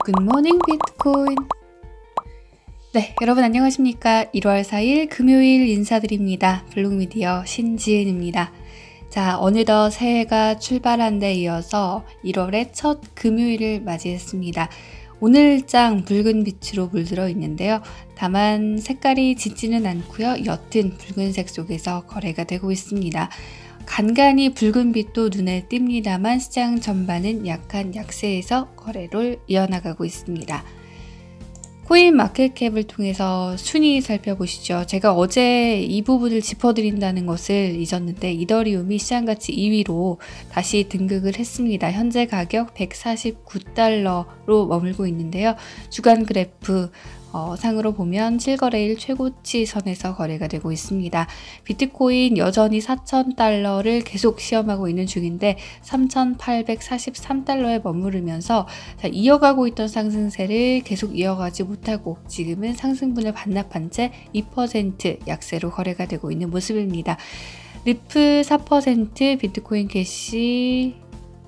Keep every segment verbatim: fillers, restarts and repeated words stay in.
굿모닝 비트코인. 네, 여러분 안녕하십니까? 일월 사일 금요일 인사드립니다. 블록미디어 신지은입니다. 자, 어느덧 새해가 출발한 데 이어서 일월의 첫 금요일을 맞이했습니다. 오늘장 붉은 빛으로 물들어 있는데요. 다만 색깔이 짙지는 않고요. 옅은 붉은색 속에서 거래가 되고 있습니다. 간간히 붉은 빛도 눈에 띕니다만 시장 전반은 약한 약세에서 거래를 이어나가고 있습니다. 코인 마켓캡을 통해서 순위 살펴보시죠. 제가 어제 이 부분을 짚어드린다는 것을 잊었는데 이더리움이 시장가치 이 위로 다시 등극을 했습니다. 현재 가격 백사십구 달러로 머물고 있는데요. 주간 그래프 어, 상으로 보면 칠 거래일 최고치 선에서 거래가 되고 있습니다. 비트코인 여전히 사천 달러를 계속 시험하고 있는 중인데 삼천팔백사십삼 달러에 머무르면서 자, 이어가고 있던 상승세를 계속 이어가지 못하고 지금은 상승분을 반납한 채 이 퍼센트 약세로 거래가 되고 있는 모습입니다. 리프 사 퍼센트, 비트코인 캐시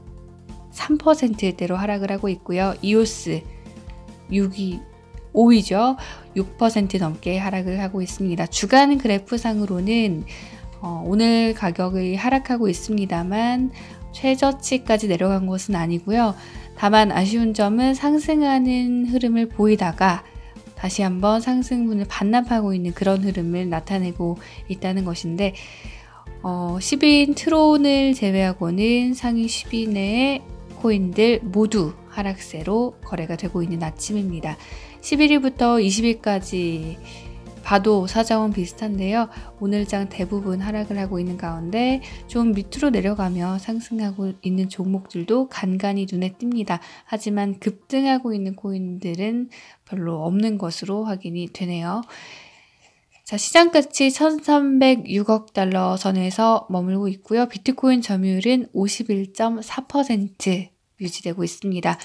삼 퍼센트대로 하락을 하고 있고요. 이오스 육 위 오 위죠. 육 퍼센트 넘게 하락을 하고 있습니다. 주간 그래프상으로는 어, 오늘 가격이 하락하고 있습니다만 최저치까지 내려간 것은 아니고요. 다만 아쉬운 점은 상승하는 흐름을 보이다가 다시 한번 상승분을 반납하고 있는 그런 흐름을 나타내고 있다는 것인데 어, 십 인 트론을 제외하고는 상위 십 위의 코인들 모두 하락세로 거래가 되고 있는 아침입니다. 십일 일부터 이십 일까지 봐도 사정은 비슷한데요. 오늘장 대부분 하락을 하고 있는 가운데 좀 밑으로 내려가며 상승하고 있는 종목들도 간간히 눈에 띕니다. 하지만 급등하고 있는 코인들은 별로 없는 것으로 확인이 되네요. 자, 시장가치 천삼백육억 달러 선에서 머물고 있고요. 비트코인 점유율은 오십일 점 사 퍼센트 유지되고 있습니다.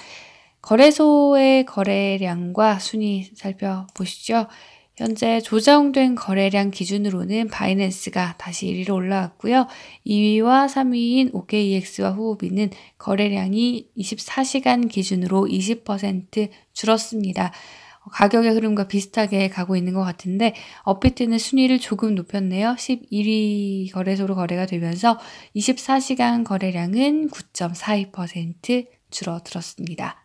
거래소의 거래량과 순위 살펴보시죠. 현재 조정된 거래량 기준으로는 바이낸스가 다시 일 위로 올라왔고요. 이 위와 삼 위인 오케이이엑스와 후오비는 거래량이 이십사 시간 기준으로 이십 퍼센트 줄었습니다. 가격의 흐름과 비슷하게 가고 있는 것 같은데 업비트는 순위를 조금 높였네요. 십일 위 거래소로 거래가 되면서 이십사 시간 거래량은 구 점 사이 퍼센트 줄어들었습니다.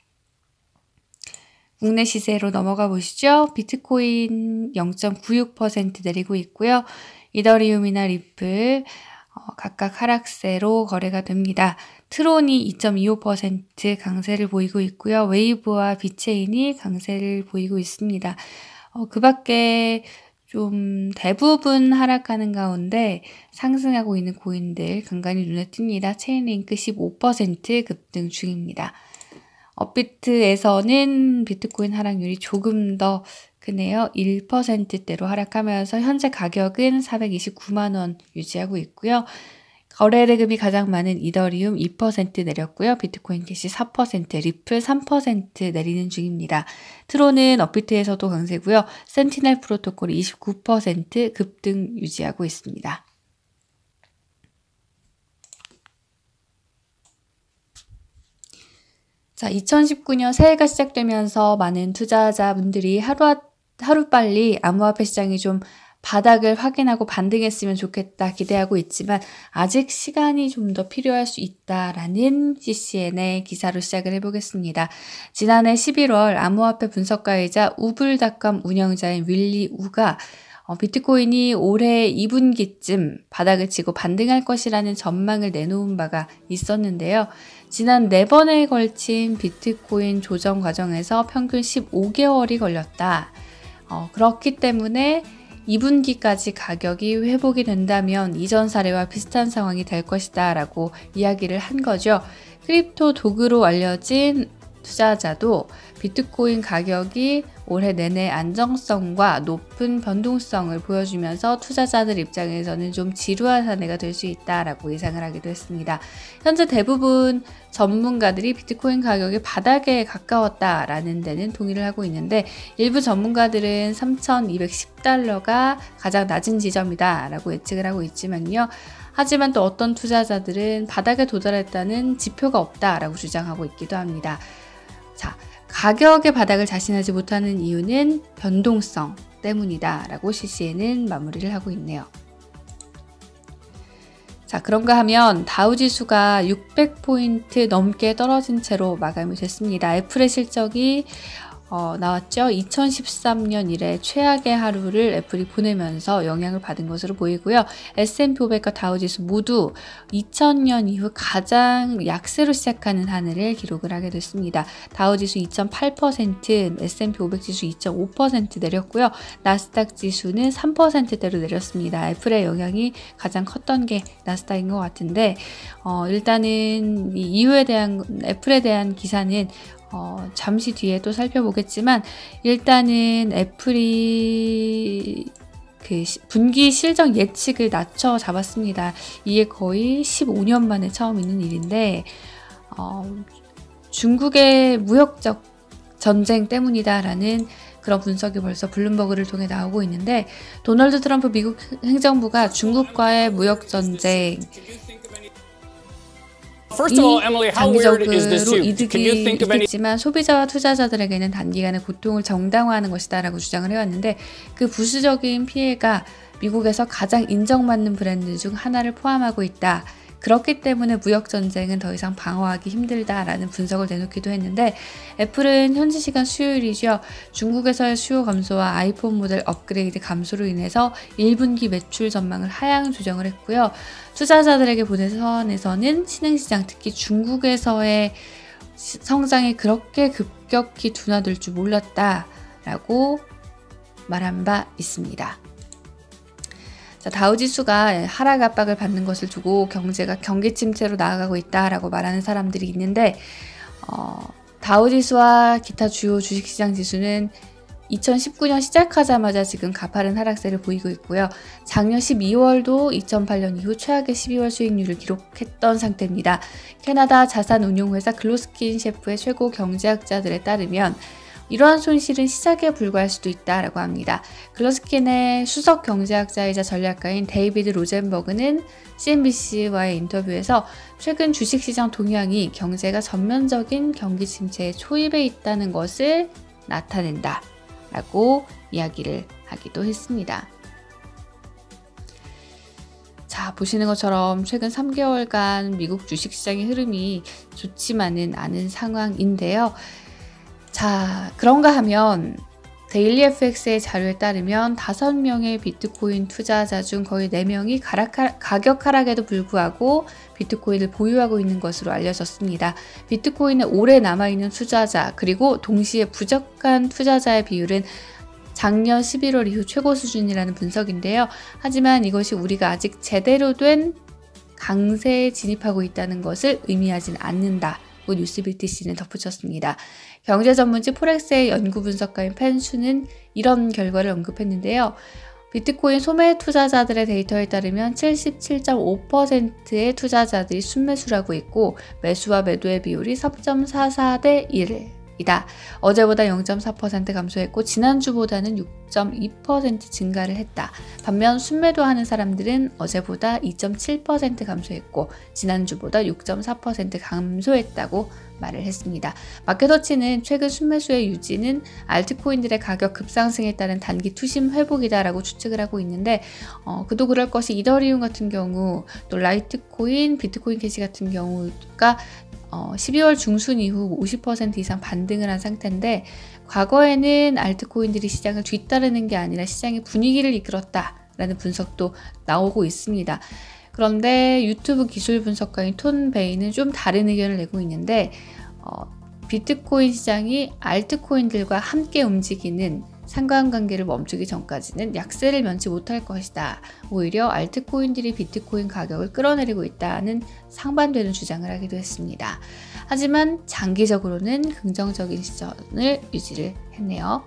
국내 시세로 넘어가 보시죠. 비트코인 영 점 구육 퍼센트 내리고 있고요. 이더리움이나 리플 어, 각각 하락세로 거래가 됩니다. 트론이 이 점 이오 퍼센트 강세를 보이고 있고요. 웨이브와 비체인이 강세를 보이고 있습니다. 어, 그 밖에 좀 대부분 하락하는 가운데 상승하고 있는 코인들 간간히 눈에 띕니다. 체인링크 십오 퍼센트 급등 중입니다. 업비트에서는 비트코인 하락률이 조금 더 크네요. 일 퍼센트대로 하락하면서 현재 가격은 사백이십구만 원 유지하고 있고요. 거래 대금이 가장 많은 이더리움 이 퍼센트 내렸고요. 비트코인 캐시 사 퍼센트, 리플 삼 퍼센트 내리는 중입니다. 트론은 업비트에서도 강세고요. 센티넬 프로토콜이 이십구 퍼센트 급등 유지하고 있습니다. 자, 이천십구 년 새해가 시작되면서 많은 투자자분들이 하루, 하루빨리 암호화폐 시장이 좀 바닥을 확인하고 반등했으면 좋겠다 기대하고 있지만 아직 시간이 좀 더 필요할 수 있다라는 씨씨엔의 기사로 시작을 해보겠습니다. 지난해 십일월 암호화폐 분석가이자 우블닷컴 운영자인 윌리 우가 어, 비트코인이 올해 이 분기쯤 바닥을 치고 반등할 것이라는 전망을 내놓은 바가 있었는데요. 지난 네 번에 걸친 비트코인 조정 과정에서 평균 십오 개월이 걸렸다. 어, 그렇기 때문에 이 분기까지 가격이 회복이 된다면 이전 사례와 비슷한 상황이 될 것이다 라고 이야기를 한 거죠. 크립토 도구로 알려진 투자자도 비트코인 가격이 올해 내내 안정성과 높은 변동성을 보여주면서 투자자들 입장에서는 좀 지루한 한 해가 될 수 있다라고 예상을 하기도 했습니다. 현재 대부분 전문가들이 비트코인 가격이 바닥에 가까웠다라는 데는 동의를 하고 있는데 일부 전문가들은 삼천이백십 달러가 가장 낮은 지점이다라고 예측을 하고 있지만요. 하지만 또 어떤 투자자들은 바닥에 도달했다는 지표가 없다라고 주장하고 있기도 합니다. 자, 가격의 바닥을 자신하지 못하는 이유는 변동성 때문이다 라고 씨씨엔은 마무리를 하고 있네요. 자, 그런가 하면 다우지수가 육백 포인트 넘게 떨어진 채로 마감이 됐습니다. 애플의 실적이 어, 나왔죠. 이천십삼 년 이래 최악의 하루를 애플이 보내면서 영향을 받은 것으로 보이고요. 에스 앤 피 오백과 다우지수 모두 이천 년 이후 가장 약세로 시작하는 한 해를 기록을 하게 됐습니다. 다우지수 이 점 팔 퍼센트, 에스 앤 피 오백 지수 이 점 오 퍼센트 내렸고요. 나스닥 지수는 삼 퍼센트대로 내렸습니다. 애플의 영향이 가장 컸던 게 나스닥인 것 같은데 어, 일단은 이 이유에 대한 애플에 대한 기사는 어, 잠시 뒤에 또 살펴보겠지만 일단은 애플이 그 분기 실적 예측을 낮춰 잡았습니다. 이게 거의 십오 년 만에 처음 있는 일인데 어, 중국의 무역적 전쟁 때문이다라는 그런 분석이 벌써 블룸버그를 통해 나오고 있는데 도널드 트럼프 미국 행정부가 중국과의 무역 전쟁 이 장기적으로 이득이 있겠지만 소비자와 투자자들에게는 단기간에 고통을 정당화하는 것이다 라고 주장을 해왔는데 그 부수적인 피해가 미국에서 가장 인정받는 브랜드 중 하나를 포함하고 있다. 그렇기 때문에 무역전쟁은 더 이상 방어하기 힘들다라는 분석을 내놓기도 했는데 애플은 현지 시간 수요일이죠. 중국에서의 수요 감소와 아이폰 모델 업그레이드 감소로 인해서 일 분기 매출 전망을 하향 조정을 했고요. 투자자들에게 보낸 선에서는 신흥시장 특히 중국에서의 성장이 그렇게 급격히 둔화될 줄 몰랐다라고 말한 바 있습니다. 자, 다우지수가 하락 압박을 받는 것을 두고 경제가 경기 침체로 나아가고 있다라고 말하는 사람들이 있는데 어, 다우지수와 기타 주요 주식시장 지수는 이천십구 년 시작하자마자 지금 가파른 하락세를 보이고 있고요. 작년 십이월도 이천팔 년 이후 최악의 십이월 수익률을 기록했던 상태입니다. 캐나다 자산운용회사 글로스킨셰프의 최고 경제학자들에 따르면 이러한 손실은 시작에 불과할 수도 있다라고 합니다. 글로스킨의 수석 경제학자이자 전략가인 데이비드 로젠버그는 씨엔비씨와의 인터뷰에서 최근 주식시장 동향이 경제가 전면적인 경기 침체에 초입해 있다는 것을 나타낸다 라고 이야기를 하기도 했습니다. 자, 보시는 것처럼 최근 삼 개월간 미국 주식시장의 흐름이 좋지만은 않은 상황인데요. 자, 그런가 하면 데일리에프엑스의 자료에 따르면 다섯 명의 비트코인 투자자 중 거의 네 명이 가락, 가격 하락에도 불구하고 비트코인을 보유하고 있는 것으로 알려졌습니다. 비트코인에 오래 남아있는 투자자 그리고 동시에 부족한 투자자의 비율은 작년 십일월 이후 최고 수준이라는 분석인데요. 하지만 이것이 우리가 아직 제대로 된 강세에 진입하고 있다는 것을 의미하진 않는다. 뉴스비티씨는 덧붙였습니다. 경제전문지 포렉스의 연구 분석가인 펜수는 이런 결과를 언급했는데요. 비트코인 소매 투자자들의 데이터에 따르면 칠십칠 점 오 퍼센트의 투자자들이 순매수를 하고 있고 매수와 매도의 비율이 삼 점 사사 대 일이다. 어제보다 영 점 사 퍼센트 감소했고 지난주보다는 육 점 이 퍼센트 증가를 했다. 반면 순매도하는 사람들은 어제보다 이 점 칠 퍼센트 감소했고 지난주보다 육 점 사 퍼센트 감소했다고 말을 했습니다. 마켓워치는 최근 순매수의 유지는 알트코인들의 가격 급상승에 따른 단기 투심 회복이다라고 추측을 하고 있는데 어, 그도 그럴 것이 이더리움 같은 경우 또 라이트코인, 비트코인 캐시 같은 경우가 어, 십이월 중순 이후 오십 퍼센트 이상 반등을 한 상태인데 과거에는 알트코인들이 시장을 뒤따르는 게 아니라 시장의 분위기를 이끌었다라는 분석도 나오고 있습니다. 그런데 유튜브 기술 분석가인 톤 베이는 좀 다른 의견을 내고 있는데 어, 비트코인 시장이 알트코인들과 함께 움직이는 상관관계를 멈추기 전까지는 약세를 면치 못할 것이다. 오히려 알트코인들이 비트코인 가격을 끌어내리고 있다는 상반되는 주장을 하기도 했습니다. 하지만 장기적으로는 긍정적인 시선을 유지를 했네요.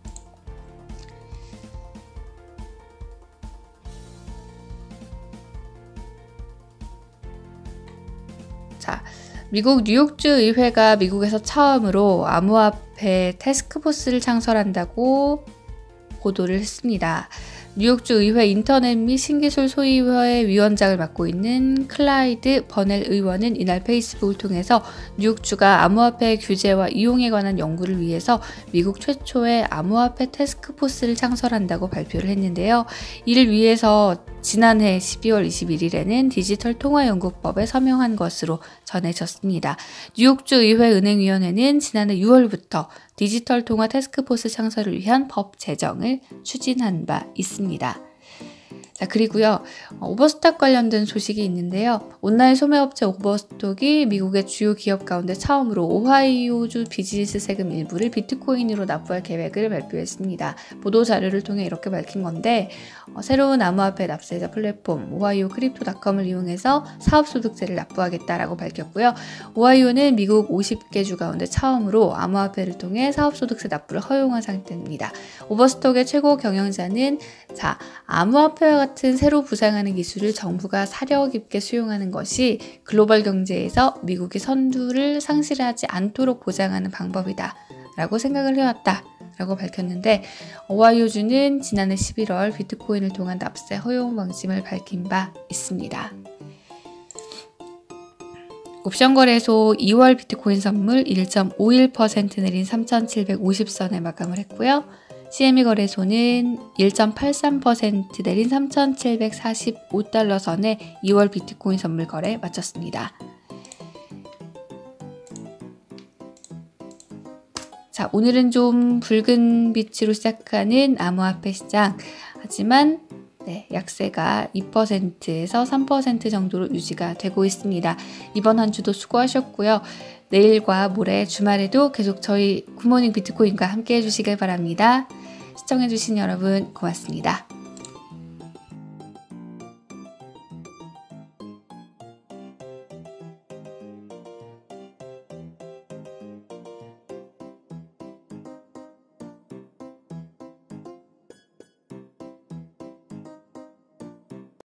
자, 미국 뉴욕주 의회가 미국에서 처음으로 암호화폐 태스크포스를 창설한다고 보도를 했습니다. 뉴욕주 의회 인터넷 및 신기술 소위회 위원장을 맡고 있는 클라이드 버넬 의원은 이날 페이스북을 통해서 뉴욕주가 암호화폐 규제와 이용에 관한 연구를 위해서 미국 최초의 암호화폐 태스크포스를 창설한다고 발표를 했는데요. 이를 위해서 지난해 십이월 이십일일에는 디지털 통화연구법에 서명한 것으로 전해졌습니다. 뉴욕주 의회 은행위원회는 지난해 유월부터 디지털 통화 태스크포스 창설을 위한 법 제정을 추진한 바 있습니다. 자, 그리고요, 오버스톡 관련된 소식이 있는데요. 온라인 소매업체 오버스톡이 미국의 주요 기업 가운데 처음으로 오하이오주 비즈니스 세금 일부를 비트코인으로 납부할 계획을 발표했습니다. 보도자료를 통해 이렇게 밝힌 건데, 어, 새로운 암호화폐 납세자 플랫폼 오하이오 크립토닷컴을 이용해서 사업소득세를 납부하겠다라고 밝혔고요. 오하이오는 미국 오십 개 주 가운데 처음으로 암호화폐를 통해 사업소득세 납부를 허용한 상태입니다. 오버스톡의 최고 경영자는 자, 암호화폐와 같은 새로 부상하는 기술을 정부가 사려 깊게 수용하는 것이 글로벌 경제에서 미국이 선두를 상실하지 않도록 보장하는 방법이다 라고 생각을 해왔다 라고 밝혔는데, 오하이오주는 지난해 십일월 비트코인을 통한 납세 허용 방침을 밝힌 바 있습니다. 옵션 거래소 이월 비트코인 선물 일 점 오일 퍼센트 내린 삼천칠백오십 선에 마감을 했고요. 씨엠이 거래소는 일 점 팔삼 퍼센트 내린 삼천칠백사십오 달러 선에 이월 비트코인 선물 거래 마쳤습니다. 자, 오늘은 좀 붉은 빛으로 시작하는 암호화폐 시장. 하지만 네, 약세가 이 퍼센트에서 삼 퍼센트 정도로 유지가 되고 있습니다. 이번 한 주도 수고하셨고요. 내일과 모레 주말에도 계속 저희 굿모닝 비트코인과 함께 해주시길 바랍니다. 시청해주신 여러분 고맙습니다.